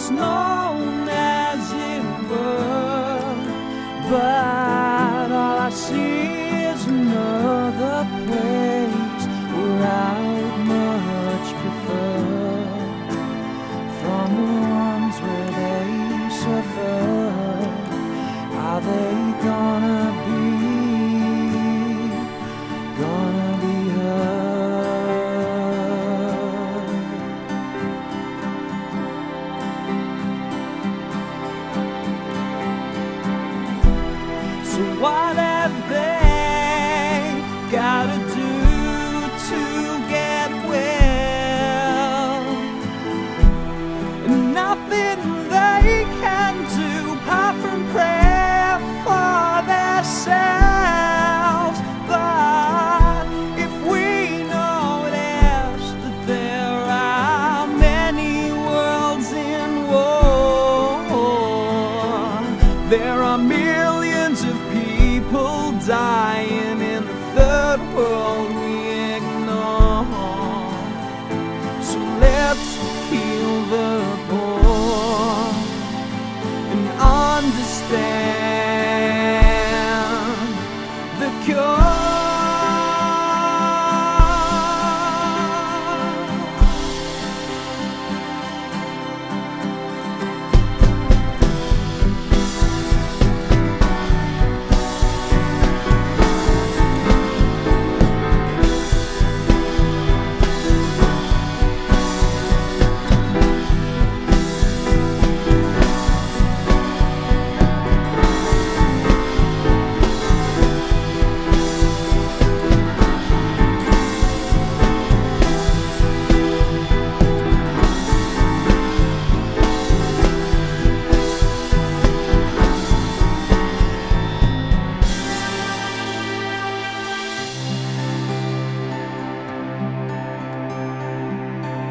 once known as it were, but all I see is another place where I would much prefer from the ones where they suffer. Are they gonna be heard? So what have they gotta do to get well? Nothing they can do apart from pray for themselves. But if we notice that there are many worlds in war, there are millions of people dying in the third world we ignore. So let's heal the poor and understand the cure.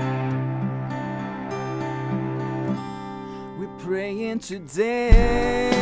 We're praying today